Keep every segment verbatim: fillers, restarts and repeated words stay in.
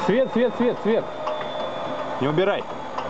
Свет, свет, свет, свет. Не убирай.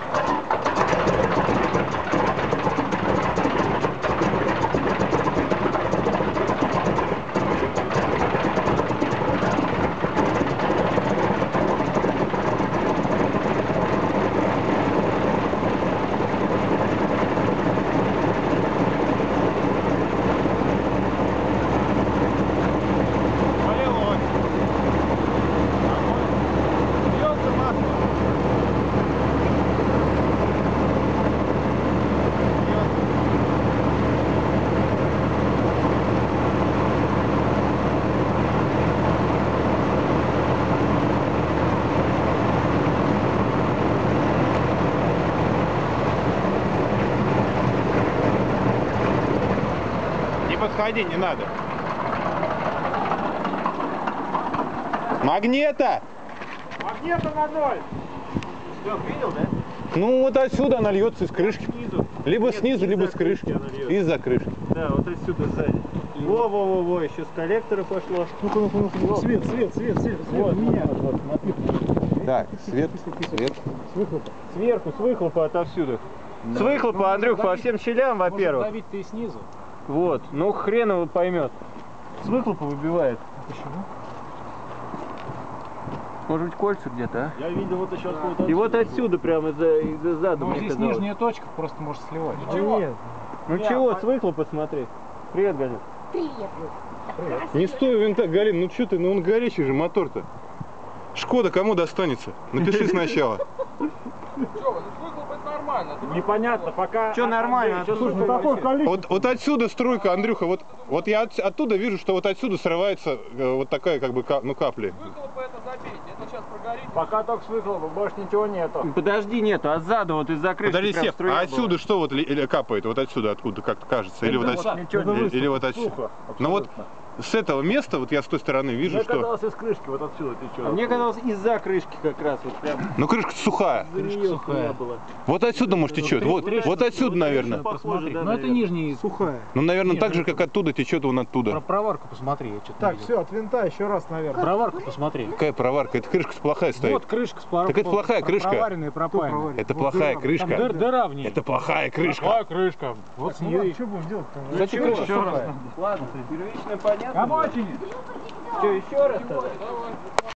Подходи, не надо. Магнета! Магнета на ноль! Все, видел, да? Ну вот отсюда она льется из крышки. Снизу. Либо Нет, снизу, либо с крышки. Из-за крышки. Да, вот отсюда сзади. Во-во-во-во, еще с коллектора пошло. Ну-ка, ну-ка, ну-ка. Свет, свет, свет, свет, свет. Вот, у меня. вот, вот, смотри. Так, свет, свет. С выхлопа. Сверху, с выхлопа отовсюду. С выхлопа, Ну, Андрюх, по давить- всем щелям, во-первых. Может, давить-то и снизу. Вот, ну хрен его поймет. С выхлопа выбивает. Почему? Может быть, кольца где-то, а? Я видел вот еще откуда-то. И вот отсюда, прямо из-за из зада, Ну, мне здесь казалось. нижняя точка, просто может сливать. Нет. Ну чего, с выхлопа смотри. Привет, Галя. Не стой у винта, Галин, ну что ты, ну он горячий же мотор-то. Шкода кому достанется? Напиши сначала. Непонятно, пока... Что нормально? Слушай, ну такое количество. Вот, вот отсюда струйка, Андрюха, вот, вот я от, оттуда вижу, что вот отсюда срывается э, вот такая как бы кап, ну, капли. Выхлопа это забейте, это сейчас прогорит. Пока только с выхлопа, больше ничего нету. Подожди, нету, а сзади вот из-за крышки Подожди, прям Сев, струя а отсюда была. что вот ли- или капает? Вот отсюда, откуда, как кажется? Или вот Да, отсюда? вот ничего не Или, или вот отсюда? Сухо, Ну вот абсолютно. с этого места, вот я с той стороны вижу, Мне что... казалось, из крышки вот отсюда течет. А мне казалось, из-за крышки как раз вот прям. Ну крышка сухая. За нее сухая. была. Вот отсюда, может, течет. Вот, вот отсюда, наверное. Похоже, да, Ну это наверное. нижний. Сухая. Ну, наверное, Нет, так же, это- как оттуда течет вон Про оттуда. проварку посмотри, я что-то Так, все, от винта еще раз, наверное. Проварку посмотри. Какая проварка? Это крышка плохая стоит. Вот крышка с пар... Так это плохая крышка. Проваренная, пропаянная. Это плохая Там крышка. дыр- дыра в ней. Это плохая крышка. Плохая крышка. Вот с нее и... Что будем делать-то? Кстати, крышка сухая. Ладно, первичная понятно. Обочине. Что, еще раз тогда?